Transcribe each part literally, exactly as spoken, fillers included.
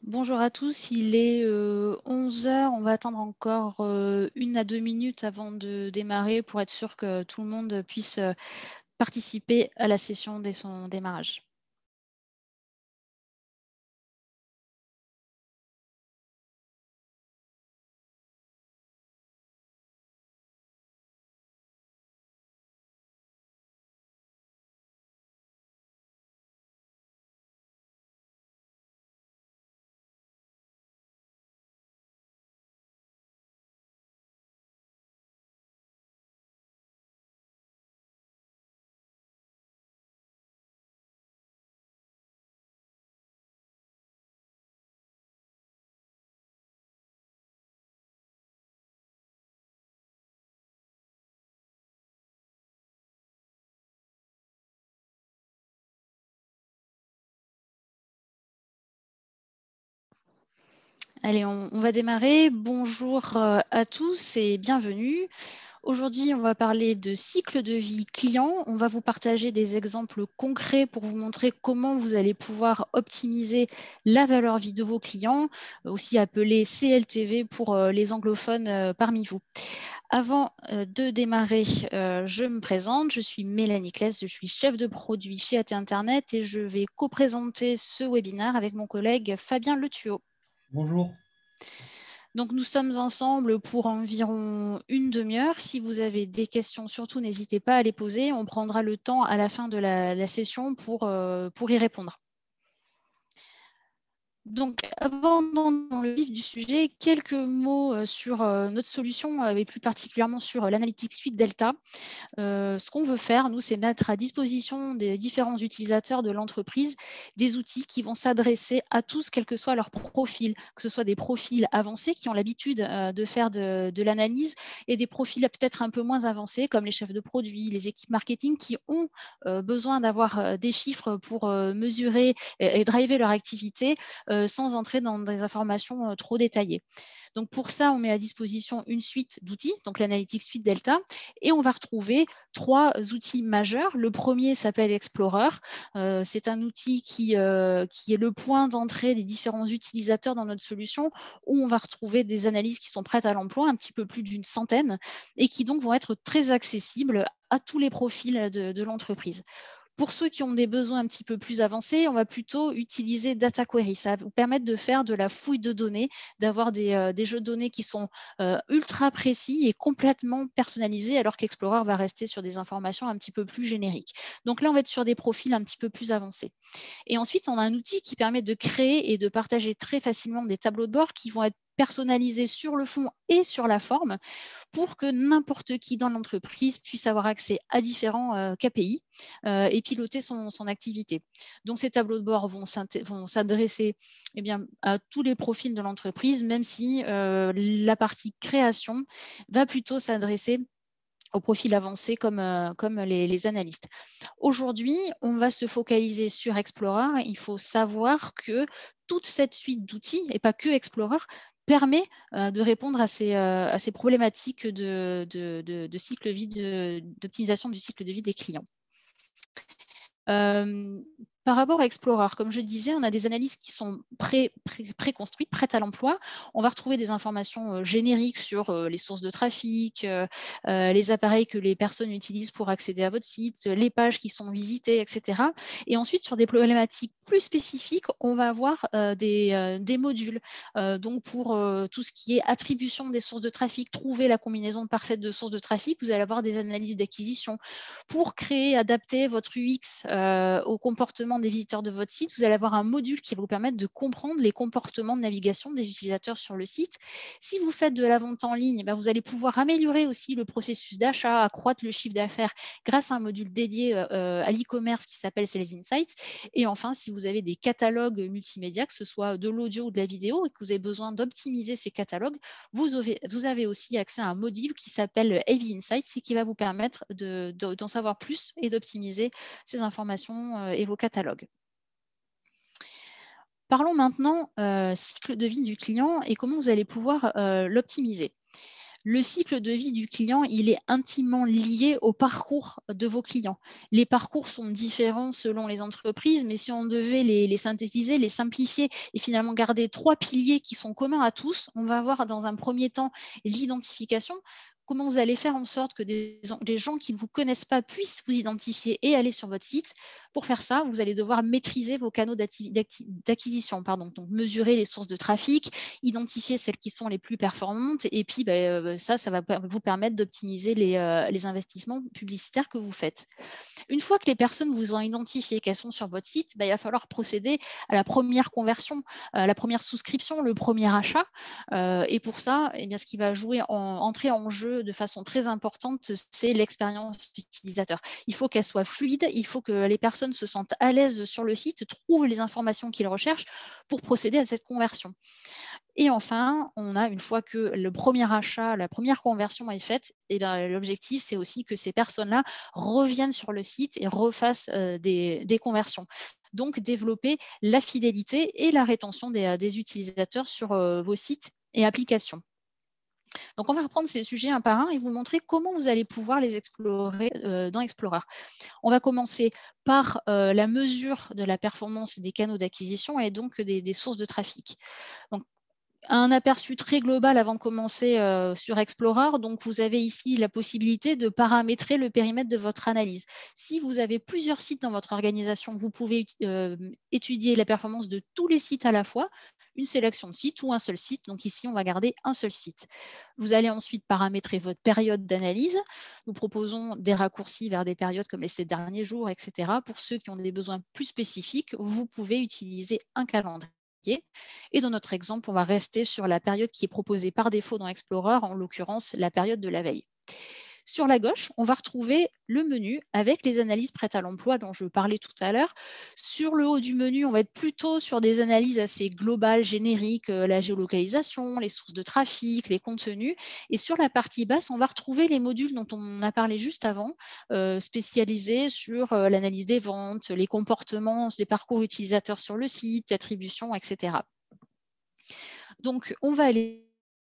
Bonjour à tous, il est euh, onze heures, on va attendre encore euh, une à deux minutes avant de démarrer pour être sûr que tout le monde puisse euh, participer à la session dès son démarrage. Allez, on, on va démarrer. Bonjour euh, à tous et bienvenue. Aujourd'hui, on va parler de cycle de vie client. On va vous partager des exemples concrets pour vous montrer comment vous allez pouvoir optimiser la valeur vie de vos clients, aussi appelé C L T V pour euh, les anglophones euh, parmi vous. Avant euh, de démarrer, euh, je me présente. Je suis Mélanie Kless, je suis chef de produit chez A T Internet et je vais co-présenter ce webinaire avec mon collègue Fabien Letuot. Bonjour. Donc, nous sommes ensemble pour environ une demi-heure. Si vous avez des questions, surtout, n'hésitez pas à les poser. On prendra le temps à la fin de la, la session pour, euh, pour y répondre. Donc, avant d'entrer dans le vif du sujet, quelques mots sur notre solution et plus particulièrement sur l'Analytics Suite Delta. Euh, ce qu'on veut faire, nous, c'est mettre à disposition des différents utilisateurs de l'entreprise des outils qui vont s'adresser à tous, quel que soit leur profil, que ce soit des profils avancés qui ont l'habitude euh, de faire de, de l'analyse et des profils peut-être un peu moins avancés comme les chefs de produits, les équipes marketing qui ont euh, besoin d'avoir euh, des chiffres pour euh, mesurer et, et driver leur activité euh, sans entrer dans des informations euh, trop détaillées. Donc, pour ça, on met à disposition une suite d'outils, donc l'Analytics Suite Delta, et on va retrouver trois outils majeurs. Le premier s'appelle Explorer. Euh, c'est un outil qui, euh, qui est le point d'entrée des différents utilisateurs dans notre solution, où on va retrouver des analyses qui sont prêtes à l'emploi, un petit peu plus d'une centaine, et qui donc vont être très accessibles à tous les profils de, de l'entreprise. Pour ceux qui ont des besoins un petit peu plus avancés, on va plutôt utiliser Data Query. Ça va vous permettre de faire de la fouille de données, d'avoir des, euh, des jeux de données qui sont euh, ultra précis et complètement personnalisés, alors qu'Explorer va rester sur des informations un petit peu plus génériques. Donc là, on va être sur des profils un petit peu plus avancés. Et ensuite, on a un outil qui permet de créer et de partager très facilement des tableaux de bord qui vont être personnalisés sur le fond et sur la forme pour que n'importe qui dans l'entreprise puisse avoir accès à différents euh, K P I euh, et piloter son, son activité. Donc, ces tableaux de bord vont s'adresser eh bien, à tous les profils de l'entreprise, même si euh, la partie création va plutôt s'adresser au profil avancé comme, euh, comme les, les analystes. Aujourd'hui, on va se focaliser sur Explorer. Il faut savoir que toute cette suite d'outils, et pas que Explorer, permet euh, de répondre à ces, euh, à ces problématiques de, de, de, de cycle vie, d'optimisation du cycle de vie des clients. Euh, par rapport à Explorer, comme je disais, on a des analyses qui sont pré-construites, pré, pré prêtes à l'emploi. On va retrouver des informations euh, génériques sur euh, les sources de trafic, euh, euh, les appareils que les personnes utilisent pour accéder à votre site, les pages qui sont visitées, et cetera. Et ensuite, sur des problématiques plus spécifiques, on va avoir euh, des, euh, des modules. Euh, donc, pour euh, tout ce qui est attribution des sources de trafic, trouver la combinaison parfaite de sources de trafic, vous allez avoir des analyses d'acquisition. Pour créer, adapter votre U X euh, au comportement des visiteurs de votre site, vous allez avoir un module qui va vous permettre de comprendre les comportements de navigation des utilisateurs sur le site. Si vous faites de la vente en ligne, ben vous allez pouvoir améliorer aussi le processus d'achat, accroître le chiffre d'affaires grâce à un module dédié euh, à l'e-commerce qui s'appelle Sales Insights. Et enfin, si vous avez des catalogues multimédia, que ce soit de l'audio ou de la vidéo, et que vous avez besoin d'optimiser ces catalogues, vous avez, vous avez aussi accès à un module qui s'appelle Heavy Insights et qui va vous permettre de, de, d'en savoir plus et d'optimiser ces informations et vos catalogues. Parlons maintenant euh, cycle de vie du client et comment vous allez pouvoir euh, l'optimiser. Le cycle de vie du client, il est intimement lié au parcours de vos clients. Les parcours sont différents selon les entreprises, mais si on devait les, les synthétiser, les simplifier et finalement garder trois piliers qui sont communs à tous, on va avoir dans un premier temps l'identification. Comment vous allez faire en sorte que des, des gens qui ne vous connaissent pas puissent vous identifier et aller sur votre site. Pour faire ça, vous allez devoir maîtriser vos canaux d'acquisition, pardon, donc mesurer les sources de trafic, identifier celles qui sont les plus performantes, et puis ben, ça, ça va vous permettre d'optimiser les, euh, les investissements publicitaires que vous faites. Une fois que les personnes vous ont identifié qu'elles sont sur votre site, ben, il va falloir procéder à la première conversion, à la première souscription, le premier achat. Euh, et pour ça, eh bien, ce qui va jouer en, entrer en jeu de façon très importante, c'est l'expérience utilisateur. Il faut qu'elle soit fluide, il faut que les personnes se sentent à l'aise sur le site, trouvent les informations qu'ils recherchent pour procéder à cette conversion. Et enfin, on a, une fois que le premier achat, la première conversion est faite, et bien, l'objectif, c'est aussi que ces personnes-là reviennent sur le site et refassent euh, des, des conversions. Donc, développer la fidélité et la rétention des, des utilisateurs sur euh, vos sites et applications. Donc, on va reprendre ces sujets un par un et vous montrer comment vous allez pouvoir les explorer euh, dans Explorer. On va commencer par euh, la mesure de la performance des canaux d'acquisition et donc des, des sources de trafic. Donc, un aperçu très global avant de commencer euh, sur Explorer. Donc, vous avez ici la possibilité de paramétrer le périmètre de votre analyse. Si vous avez plusieurs sites dans votre organisation, vous pouvez euh, étudier la performance de tous les sites à la fois, une sélection de sites ou un seul site. Donc ici, on va garder un seul site. Vous allez ensuite paramétrer votre période d'analyse. Nous proposons des raccourcis vers des périodes comme les sept derniers jours, et cetera. Pour ceux qui ont des besoins plus spécifiques, vous pouvez utiliser un calendrier. Et dans notre exemple, on va rester sur la période qui est proposée par défaut dans Explorer, en l'occurrence la période de la veille. Sur la gauche, on va retrouver le menu avec les analyses prêtes à l'emploi dont je parlais tout à l'heure. Sur le haut du menu, on va être plutôt sur des analyses assez globales, génériques, la géolocalisation, les sources de trafic, les contenus. Et sur la partie basse, on va retrouver les modules dont on a parlé juste avant, euh, spécialisés sur euh, l'analyse des ventes, les comportements, les parcours utilisateurs sur le site, l'attribution, et cetera. Donc, on va aller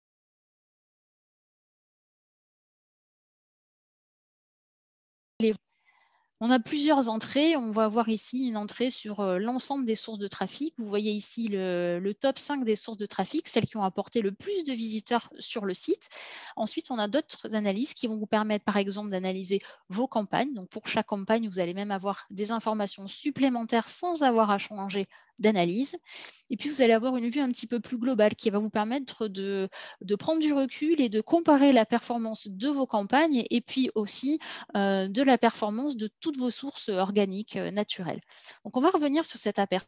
On a plusieurs entrées. On va avoir ici une entrée sur euh, l'ensemble des sources de trafic. Vous voyez ici le, le top cinq des sources de trafic, celles qui ont apporté le plus de visiteurs sur le site. Ensuite, on a d'autres analyses qui vont vous permettre, par exemple, d'analyser vos campagnes. Donc, pour chaque campagne, vous allez même avoir des informations supplémentaires sans avoir à changer d'analyse. Et puis, vous allez avoir une vue un petit peu plus globale qui va vous permettre de, de prendre du recul et de comparer la performance de vos campagnes et puis aussi euh, de la performance de toutes vos sources organiques euh, naturelles. Donc, on va revenir sur cet aperçu.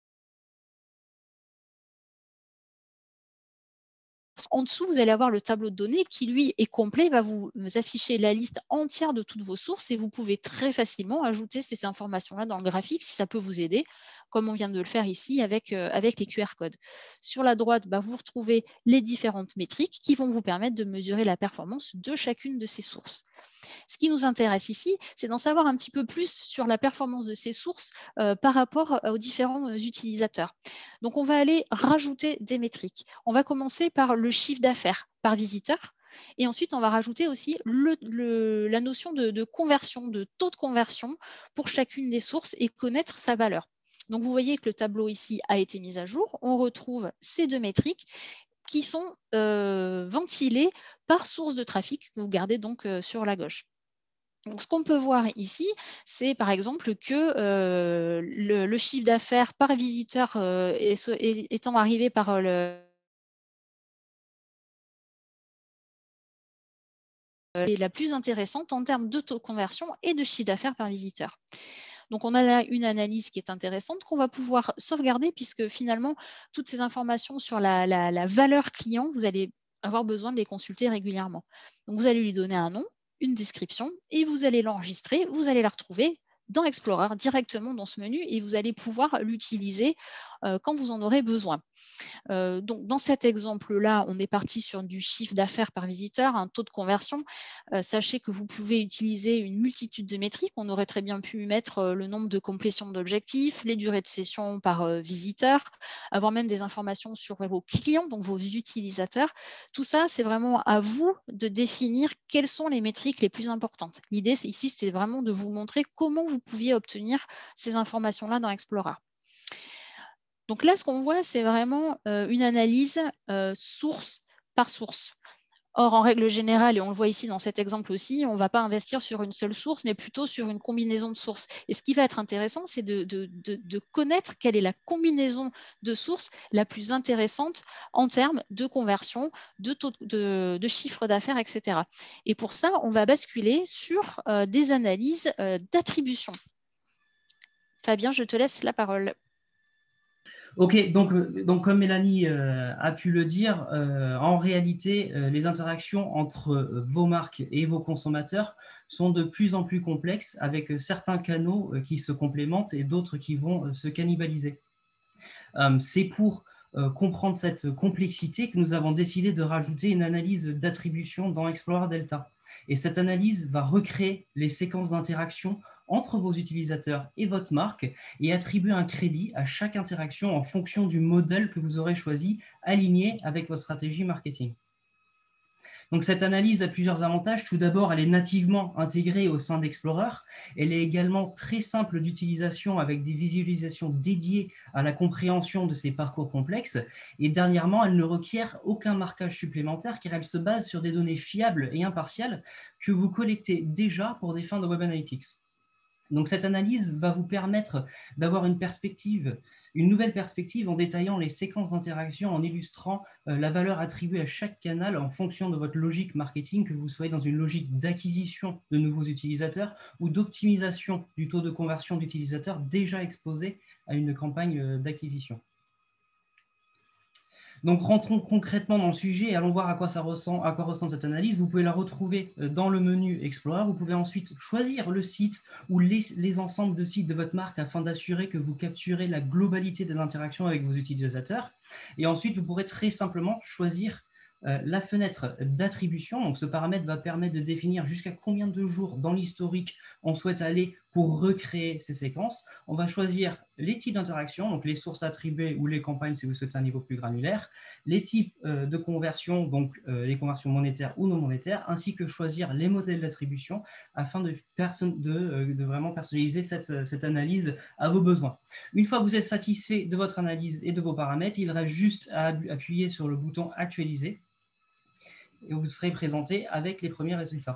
En dessous, vous allez avoir le tableau de données qui, lui, est complet, va vous afficher la liste entière de toutes vos sources et vous pouvez très facilement ajouter ces informations-là dans le graphique si ça peut vous aider, comme on vient de le faire ici avec, euh, avec les Q R codes. Sur la droite, bah, vous retrouvez les différentes métriques qui vont vous permettre de mesurer la performance de chacune de ces sources. Ce qui nous intéresse ici, c'est d'en savoir un petit peu plus sur la performance de ces sources euh, par rapport aux différents euh, utilisateurs. Donc, on va aller rajouter des métriques. On va commencer par le chiffre d'affaires par visiteur. Et ensuite, on va rajouter aussi le, le, la notion de, de conversion, de taux de conversion pour chacune des sources et connaître sa valeur. Donc, vous voyez que le tableau ici a été mis à jour. On retrouve ces deux métriques qui sont euh, ventilés par source de trafic que vous gardez donc euh, sur la gauche. Donc, ce qu'on peut voir ici, c'est par exemple que euh, le, le chiffre d'affaires par visiteur euh, est, est, étant arrivé par le est la plus intéressante en termes de taux de conversion et de chiffre d'affaires par visiteur. Donc, on a là une analyse qui est intéressante qu'on va pouvoir sauvegarder puisque finalement, toutes ces informations sur la, la, la valeur client, vous allez avoir besoin de les consulter régulièrement. Donc, vous allez lui donner un nom, une description et vous allez l'enregistrer, vous allez la retrouver dans Explorer directement dans ce menu et vous allez pouvoir l'utiliser euh, quand vous en aurez besoin. Euh, donc, dans cet exemple-là, on est parti sur du chiffre d'affaires par visiteur, un taux de conversion. Euh, sachez que vous pouvez utiliser une multitude de métriques. On aurait très bien pu mettre euh, le nombre de complétions d'objectifs, les durées de session par euh, visiteur, avoir même des informations sur vos clients, donc vos utilisateurs. Tout ça, c'est vraiment à vous de définir quelles sont les métriques les plus importantes. L'idée ici, c'est vraiment de vous montrer comment vous pouviez obtenir ces informations-là dans Explorer. Donc là, ce qu'on voit, c'est vraiment euh, une analyse euh, source par source. Or, en règle générale, et on le voit ici dans cet exemple aussi, on ne va pas investir sur une seule source, mais plutôt sur une combinaison de sources. Et ce qui va être intéressant, c'est de, de, de, de connaître quelle est la combinaison de sources la plus intéressante en termes de conversion, de, taux, de, de chiffre d'affaires, et cetera. Et pour ça, on va basculer sur euh, des analyses euh, d'attribution. Fabien, je te laisse la parole. Ok, donc, donc comme Mélanie euh, a pu le dire, euh, en réalité, euh, les interactions entre vos marques et vos consommateurs sont de plus en plus complexes, avec certains canaux euh, qui se complémentent et d'autres qui vont euh, se cannibaliser. Euh, c'est pour euh, comprendre cette complexité que nous avons décidé de rajouter une analyse d'attribution dans Explorer Delta. Et cette analyse va recréer les séquences d'interaction entre vos utilisateurs et votre marque et attribuer un crédit à chaque interaction en fonction du modèle que vous aurez choisi, aligné avec votre stratégie marketing. Donc, cette analyse a plusieurs avantages. Tout d'abord, elle est nativement intégrée au sein d'Explorer. Elle est également très simple d'utilisation avec des visualisations dédiées à la compréhension de ces parcours complexes. Et dernièrement, elle ne requiert aucun marquage supplémentaire car elle se base sur des données fiables et impartiales que vous collectez déjà pour des fins de Web Analytics. Donc, cette analyse va vous permettre d'avoir une perspective, une nouvelle perspective en détaillant les séquences d'interaction, en illustrant euh, la valeur attribuée à chaque canal en fonction de votre logique marketing, que vous soyez dans une logique d'acquisition de nouveaux utilisateurs ou d'optimisation du taux de conversion d'utilisateurs déjà exposés à une campagne d'acquisition. Donc, rentrons concrètement dans le sujet et allons voir à quoi ça ressemble, à quoi ressemble cette analyse. Vous pouvez la retrouver dans le menu Explorer. Vous pouvez ensuite choisir le site ou les, les ensembles de sites de votre marque afin d'assurer que vous capturez la globalité des interactions avec vos utilisateurs. Et ensuite, vous pourrez très simplement choisir Euh, la fenêtre d'attribution. Donc, ce paramètre va permettre de définir jusqu'à combien de jours dans l'historique on souhaite aller pour recréer ces séquences. On va choisir les types d'interactions, donc les sources attribuées ou les campagnes si vous souhaitez un niveau plus granulaire, les types euh, de conversion, donc euh, les conversions monétaires ou non monétaires, ainsi que choisir les modèles d'attribution afin de, de, euh, de vraiment personnaliser cette, cette analyse à vos besoins. Une fois que vous êtes satisfait de votre analyse et de vos paramètres, il reste juste à appuyer sur le bouton « Actualiser » et vous serez présenté avec les premiers résultats.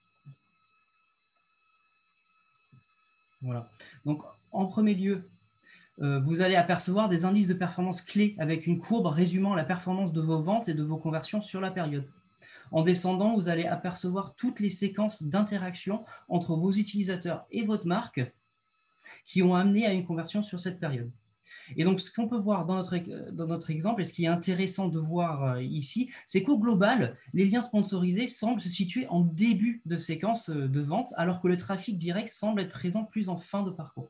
Voilà. Donc, en premier lieu, euh, vous allez apercevoir des indices de performance clés avec une courbe résumant la performance de vos ventes et de vos conversions sur la période. En descendant, vous allez apercevoir toutes les séquences d'interaction entre vos utilisateurs et votre marque qui ont amené à une conversion sur cette période. Et donc, ce qu'on peut voir dans notre, dans notre exemple, et ce qui est intéressant de voir euh, ici, c'est qu'au global, les liens sponsorisés semblent se situer en début de séquence de vente, alors que le trafic direct semble être présent plus en fin de parcours.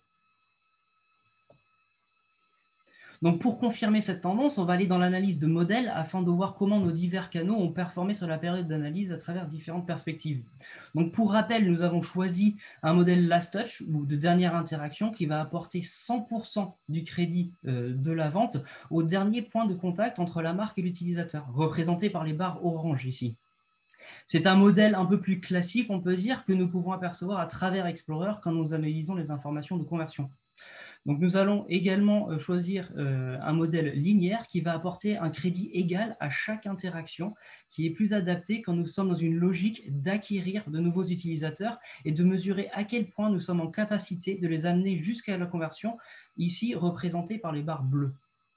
Donc, pour confirmer cette tendance, on va aller dans l'analyse de modèles afin de voir comment nos divers canaux ont performé sur la période d'analyse à travers différentes perspectives. Donc, pour rappel, nous avons choisi un modèle Last Touch ou de dernière interaction qui va apporter cent pour cent du crédit euh, de la vente au dernier point de contact entre la marque et l'utilisateur, représenté par les barres orange ici. C'est un modèle un peu plus classique, on peut dire, que nous pouvons apercevoir à travers Explorer quand nous analysons les informations de conversion. Donc, nous allons également choisir euh, un modèle linéaire qui va apporter un crédit égal à chaque interaction, qui est plus adapté quand nous sommes dans une logique d'acquérir de nouveaux utilisateurs et de mesurer à quel point nous sommes en capacité de les amener jusqu'à la conversion, ici représentée par les barres bleues.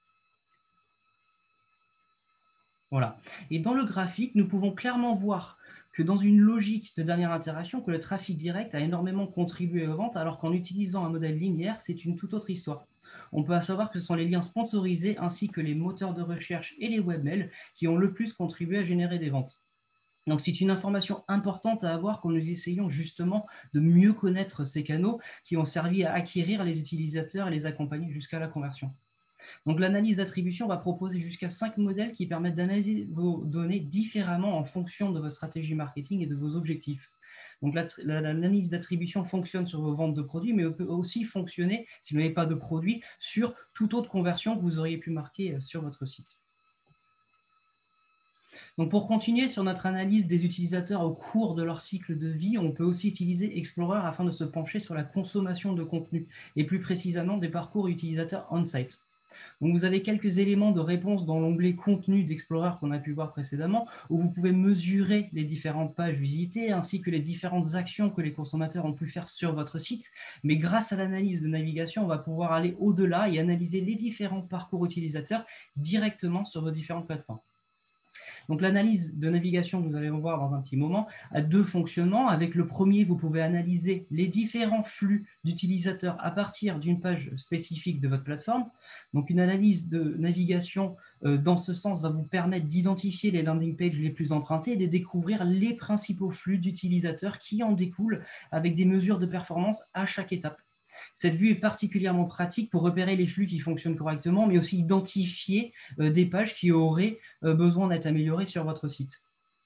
Voilà. Et dans le graphique, nous pouvons clairement voir que dans une logique de dernière interaction, que le trafic direct a énormément contribué aux ventes, alors qu'en utilisant un modèle linéaire, c'est une toute autre histoire. On peut savoir que ce sont les liens sponsorisés ainsi que les moteurs de recherche et les webmails qui ont le plus contribué à générer des ventes. Donc, c'est une information importante à avoir quand nous essayons justement de mieux connaître ces canaux qui ont servi à acquérir les utilisateurs et les accompagner jusqu'à la conversion. Donc, l'analyse d'attribution va proposer jusqu'à cinq modèles qui permettent d'analyser vos données différemment en fonction de votre stratégie marketing et de vos objectifs. Donc, l'analyse d'attribution fonctionne sur vos ventes de produits, mais peut aussi fonctionner, si vous n'avez pas de produit, sur toute autre conversion que vous auriez pu marquer sur votre site. Donc, pour continuer sur notre analyse des utilisateurs au cours de leur cycle de vie, on peut aussi utiliser Explorer afin de se pencher sur la consommation de contenu et plus précisément des parcours utilisateurs on-site. Donc, vous avez quelques éléments de réponse dans l'onglet contenu d'Explorer qu'on a pu voir précédemment, où vous pouvez mesurer les différentes pages visitées ainsi que les différentes actions que les consommateurs ont pu faire sur votre site. Mais grâce à l'analyse de navigation, on va pouvoir aller au-delà et analyser les différents parcours utilisateurs directement sur vos différentes plateformes. Donc, l'analyse de navigation, que vous allez voir dans un petit moment, a deux fonctionnements. Avec le premier, vous pouvez analyser les différents flux d'utilisateurs à partir d'une page spécifique de votre plateforme. Donc, une analyse de navigation euh, dans ce sens va vous permettre d'identifier les landing pages les plus empruntées et de découvrir les principaux flux d'utilisateurs qui en découlent avec des mesures de performance à chaque étape. Cette vue est particulièrement pratique pour repérer les flux qui fonctionnent correctement, mais aussi identifier euh, des pages qui auraient euh, besoin d'être améliorées sur votre site.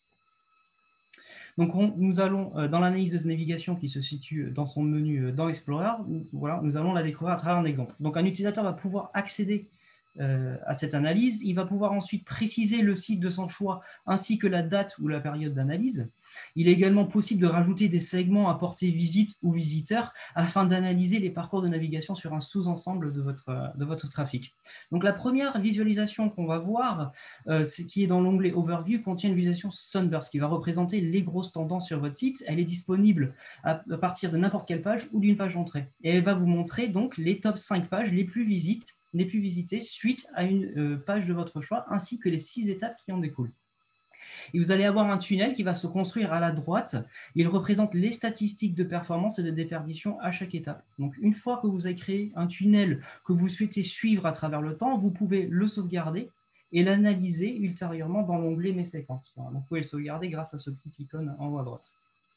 Donc, on, nous allons, euh, dans l'analyse de navigation qui se situe dans son menu euh, dans Explorer, où, voilà, nous allons la découvrir à travers un exemple. Donc, un utilisateur va pouvoir accéder Euh, à cette analyse. Il va pouvoir ensuite préciser le site de son choix ainsi que la date ou la période d'analyse. Il est également possible de rajouter des segments à portée visite ou visiteur afin d'analyser les parcours de navigation sur un sous-ensemble de votre, de votre trafic. Donc, la première visualisation qu'on va voir, euh, qui est dans l'onglet Overview, contient une visualisation Sunburst qui va représenter les grosses tendances sur votre site. Elle est disponible à, à partir de n'importe quelle page ou d'une page d'entrée. Et elle va vous montrer donc les top cinq pages les plus visites les plus visités suite à une euh, page de votre choix, ainsi que les six étapes qui en découlent. Et vous allez avoir un tunnel qui va se construire à la droite. Il représente les statistiques de performance et de déperdition à chaque étape. Donc, une fois que vous avez créé un tunnel que vous souhaitez suivre à travers le temps, vous pouvez le sauvegarder et l'analyser ultérieurement dans l'onglet Mes séquences. Voilà, donc, vous pouvez le sauvegarder grâce à ce petit icône en haut à droite.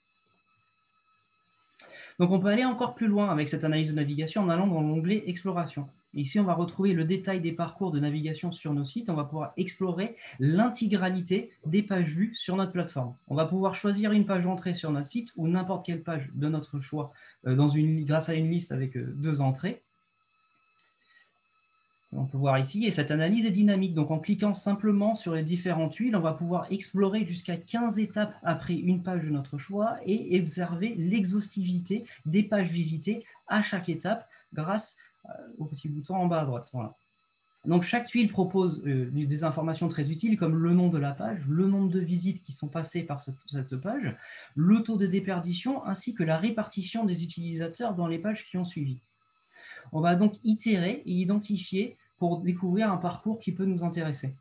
Donc, on peut aller encore plus loin avec cette analyse de navigation en allant dans l'onglet Exploration. Ici, on va retrouver le détail des parcours de navigation sur nos sites. On va pouvoir explorer l'intégralité des pages vues sur notre plateforme. On va pouvoir choisir une page d'entrée sur notre site ou n'importe quelle page de notre choix dans une, grâce à une liste avec deux entrées. On peut voir ici, et cette analyse est dynamique. Donc, en cliquant simplement sur les différentes tuiles, on va pouvoir explorer jusqu'à quinze étapes après une page de notre choix et observer l'exhaustivité des pages visitées à chaque étape grâce au petit bouton en bas à droite. Voilà. Donc, chaque tuile propose euh, des informations très utiles comme le nom de la page, le nombre de visites qui sont passées par cette, cette page, le taux de déperdition ainsi que la répartition des utilisateurs dans les pages qui ont suivi. On va donc itérer et identifier pour découvrir un parcours qui peut nous intéresser.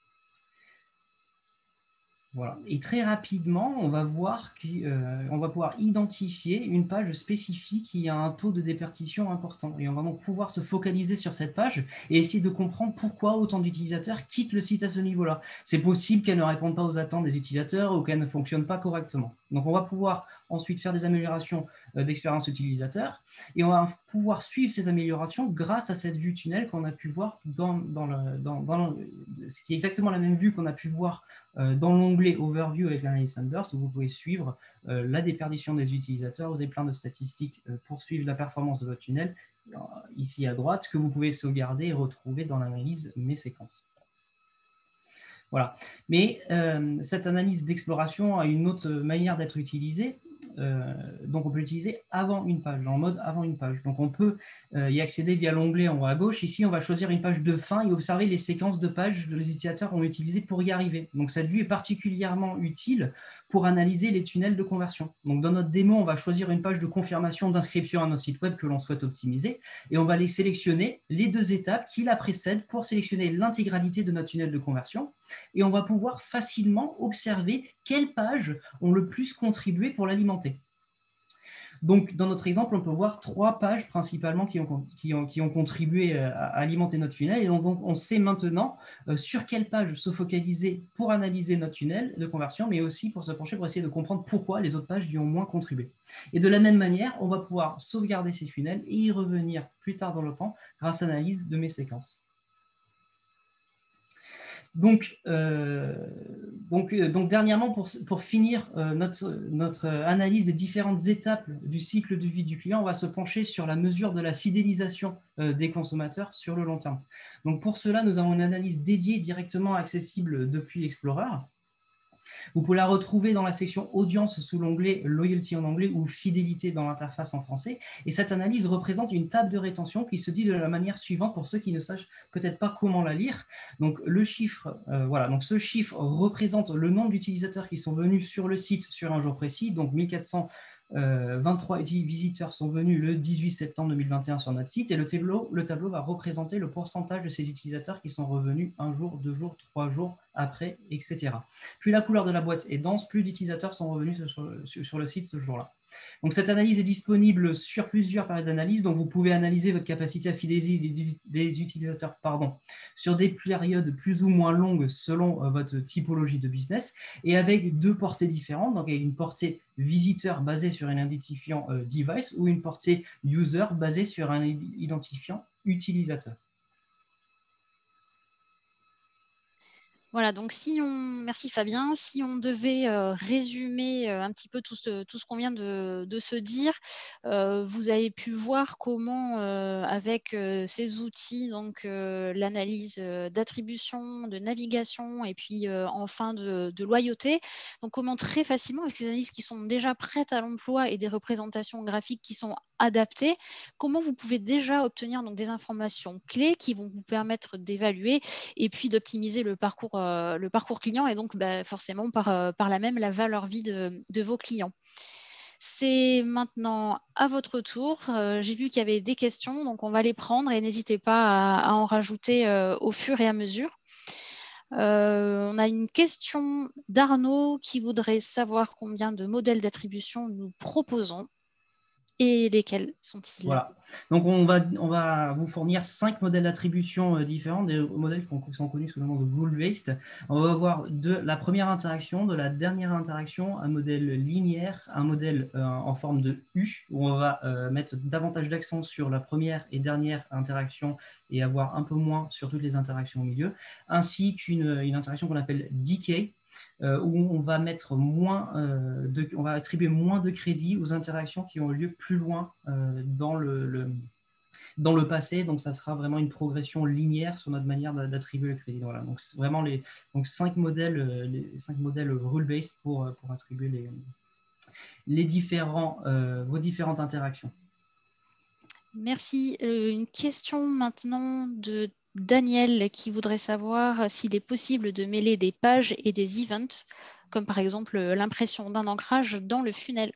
Voilà. Et très rapidement, on va voir qu'on euh, va pouvoir identifier une page spécifique qui a un taux de déperdition important. Et on va donc pouvoir se focaliser sur cette page et essayer de comprendre pourquoi autant d'utilisateurs quittent le site à ce niveau-là. C'est possible qu'elle ne réponde pas aux attentes des utilisateurs ou qu'elle ne fonctionne pas correctement. Donc, on va pouvoir ensuite faire des améliorations euh, d'expérience utilisateur et on va pouvoir suivre ces améliorations grâce à cette vue tunnel qu'on a pu voir dans, dans, le, dans, dans le, ce qui est exactement la même vue qu'on a pu voir euh, dans l'onglet Overview avec l'analyse Sunburst, où vous pouvez suivre euh, la déperdition des utilisateurs. Vous avez plein de statistiques euh, pour suivre la performance de votre tunnel, euh, ici à droite, que vous pouvez sauvegarder et retrouver dans l'analyse Mes séquences. Voilà. Mais euh, cette analyse d'exploration a une autre manière d'être utilisée. Euh, donc, on peut l'utiliser avant une page, en mode avant une page. Donc, on peut euh, y accéder via l'onglet en haut à gauche. Ici, on va choisir une page de fin et observer les séquences de pages que les utilisateurs ont utilisées pour y arriver. Donc, cette vue est particulièrement utile pour analyser les tunnels de conversion. Donc, dans notre démo, on va choisir une page de confirmation d'inscription à notre site web que l'on souhaite optimiser et on va les sélectionner les deux étapes qui la précèdent pour sélectionner l'intégralité de notre tunnel de conversion. Et on va pouvoir facilement observer quelles pages ont le plus contribué pour l'alimenter. Donc, dans notre exemple, on peut voir trois pages principalement qui ont, qui ont, qui ont contribué à alimenter notre tunnel. Et donc, on sait maintenant euh, sur quelle page se focaliser pour analyser notre tunnel de conversion, mais aussi pour se pencher pour essayer de comprendre pourquoi les autres pages lui ont moins contribué. Et de la même manière, on va pouvoir sauvegarder ces tunnels et y revenir plus tard dans le temps grâce à l'analyse de Mes séquences. Donc, euh, donc, euh, donc, dernièrement, pour, pour finir euh, notre, notre analyse des différentes étapes du cycle de vie du client, on va se pencher sur la mesure de la fidélisation euh, des consommateurs sur le long terme. Donc, pour cela, nous avons une analyse dédiée directement accessible depuis Explorer. Vous pouvez la retrouver dans la section audience sous l'onglet Loyalty en anglais ou Fidélité dans l'interface en français. Et cette analyse représente une table de rétention qui se dit de la manière suivante pour ceux qui ne sachent peut-être pas comment la lire. Donc, le chiffre, euh, voilà, donc ce chiffre représente le nombre d'utilisateurs qui sont venus sur le site sur un jour précis, donc mille quatre cent vingt-trois visiteurs sont venus le dix-huit septembre deux mille vingt et un sur notre site et le tableau, le tableau va représenter le pourcentage de ces utilisateurs qui sont revenus un jour, deux jours, trois jours après, et cetera. Plus la couleur de la boîte est dense, plus d'utilisateurs sont revenus sur, sur, sur le site ce jour-là. Donc cette analyse est disponible sur plusieurs périodes d'analyse, donc vous pouvez analyser votre capacité à fidéliser des, des utilisateurs pardon, sur des périodes plus ou moins longues selon euh, votre typologie de business et avec deux portées différentes, donc avec une portée visiteur basée sur un identifiant euh, device ou une portée user basée sur un identifiant utilisateur. Voilà, donc si on, merci Fabien, si on devait euh, résumer euh, un petit peu tout ce, tout ce qu'on vient de, de se dire, euh, vous avez pu voir comment euh, avec euh, ces outils, donc euh, l'analyse euh, d'attribution, de navigation et puis euh, enfin de, de loyauté, donc comment très facilement, avec ces analyses qui sont déjà prêtes à l'emploi et des représentations graphiques qui sont adaptées, comment vous pouvez déjà obtenir donc, des informations clés qui vont vous permettre d'évaluer et puis d'optimiser le parcours Euh, le parcours client et donc bah, forcément par, euh, par là même la valeur vie de, de vos clients. C'est maintenant à votre tour. Euh, j'ai vu qu'il y avait des questions, donc on va les prendre et n'hésitez pas à, à en rajouter euh, au fur et à mesure. Euh, on a une question d'Arnaud qui voudrait savoir combien de modèles d'attribution nous proposons et lesquels sont-ils? Voilà. Donc, on va, on va vous fournir cinq modèles d'attribution euh, différents, des modèles qui sont connus sous le nom de rule-based. On va voir de la première interaction, de la dernière interaction, un modèle linéaire, un modèle euh, en forme de U, où on va euh, mettre davantage d'accent sur la première et dernière interaction et avoir un peu moins sur toutes les interactions au milieu, ainsi qu'une une interaction qu'on appelle decay, Euh, où on va mettre moins, euh, de, on va attribuer moins de crédits aux interactions qui ont lieu plus loin euh, dans le, le, dans le passé. Donc, ça sera vraiment une progression linéaire sur notre manière d'attribuer le crédit. Voilà. Donc, vraiment les donc cinq modèles, les cinq modèles rule-based pour, pour attribuer les, les différents, euh, vos différentes interactions. Merci. Euh, une question maintenant de Daniel qui voudrait savoir s'il est possible de mêler des pages et des events, comme par exemple l'impression d'un ancrage dans le funnel.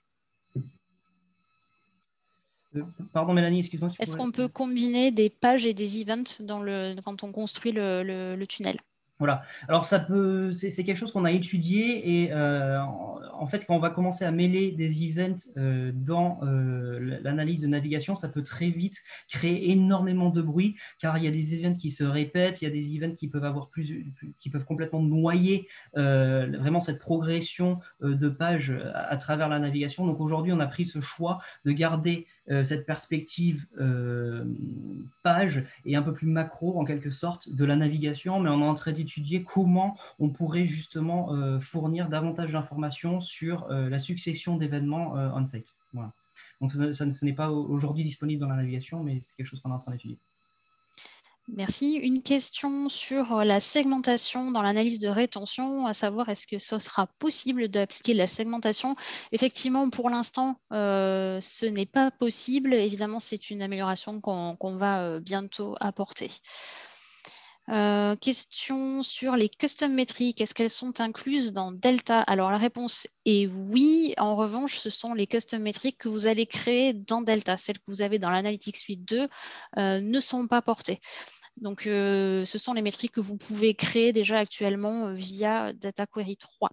Euh, pardon Mélanie, excuse-moi. Est-ce qu'on peut combiner des pages et des events dans le, quand on construit le, le, le tunnel? Voilà. Alors, ça peut, c'est quelque chose qu'on a étudié et euh, en, en fait, quand on va commencer à mêler des events euh, dans euh, l'analyse de navigation, ça peut très vite créer énormément de bruit car il y a des events qui se répètent, il y a des events qui peuvent avoir plus, qui peuvent complètement noyer euh, vraiment cette progression euh, de pages à, à travers la navigation. Donc aujourd'hui, on a pris ce choix de garder euh, cette perspective euh, page et un peu plus macro en quelque sorte de la navigation, mais on est en train d'étudier comment on pourrait justement euh, fournir davantage d'informations sur euh, la succession d'événements euh, on-site. Voilà. Donc ça, ça, ce n'est pas aujourd'hui disponible dans la navigation, mais c'est quelque chose qu'on est en train d'étudier. Merci. Une question sur la segmentation dans l'analyse de rétention, à savoir est-ce que ce sera possible d'appliquer la segmentation? Effectivement, pour l'instant, euh, ce n'est pas possible. Évidemment, c'est une amélioration qu'on qu'on va euh, bientôt apporter. Euh, question sur les custom métriques, est-ce qu'elles sont incluses dans Delta? Alors la réponse est oui. En revanche, ce sont les custom métriques que vous allez créer dans Delta. Celles que vous avez dans l'Analytics Suite deux euh, ne sont pas portées. Donc, euh, ce sont les métriques que vous pouvez créer déjà actuellement via Data Query trois.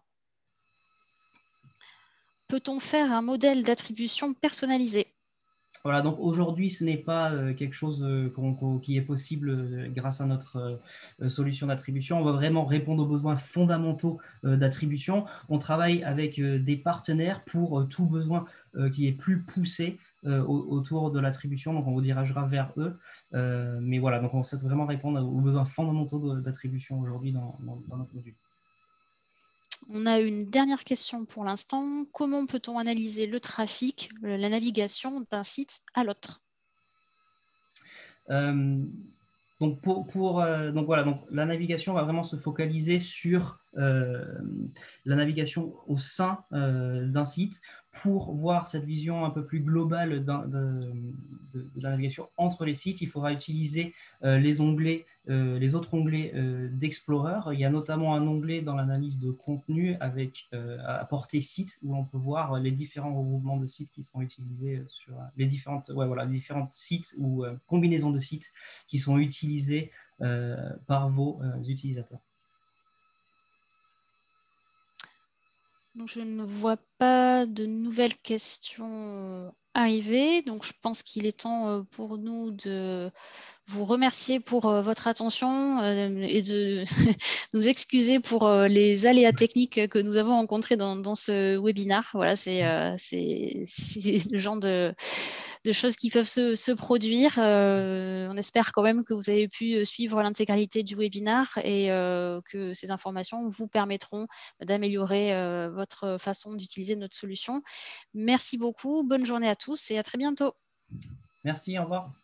Peut-on faire un modèle d'attribution personnalisé? Voilà, donc aujourd'hui, ce n'est pas euh, quelque chose euh, qu'on, qu'on, qui est possible euh, grâce à notre euh, solution d'attribution. On va vraiment répondre aux besoins fondamentaux euh, d'attribution. On travaille avec euh, des partenaires pour euh, tout besoin euh, qui est plus poussé. euh, autour de l'attribution, donc on vous dirigera vers eux. Euh, mais voilà, donc on souhaite vraiment répondre aux besoins fondamentaux d'attribution aujourd'hui dans, dans, dans notre module. On a une dernière question pour l'instant. Comment peut-on analyser le trafic, la navigation d'un site à l'autre? euh, Donc, pour, pour, euh, donc voilà, donc la navigation va vraiment se focaliser sur euh, la navigation au sein euh, d'un site pour voir cette vision un peu plus globale de, de, de, la navigation entre les sites. Il faudra utiliser euh, les onglets, euh, les autres onglets euh, d'Explorer. Il y a notamment un onglet dans l'analyse de contenu avec euh, à portée site où on peut voir les différents regroupements de sites qui sont utilisés sur les différentes, ouais, voilà, les différentes sites ou euh, combinaisons de sites qui sont utilisés euh, par vos euh, utilisateurs. Donc, je ne vois pas de nouvelles questions arriver. Donc, je pense qu'il est temps pour nous de vous remercier pour votre attention et de nous excuser pour les aléas techniques que nous avons rencontrés dans, dans ce webinaire. Voilà, c'est euh, le genre de, de choses qui peuvent se, se produire. Euh, on espère quand même que vous avez pu suivre l'intégralité du webinaire et euh, que ces informations vous permettront d'améliorer euh, votre façon d'utiliser notre solution. Merci beaucoup, bonne journée à tous et à très bientôt. Merci, au revoir.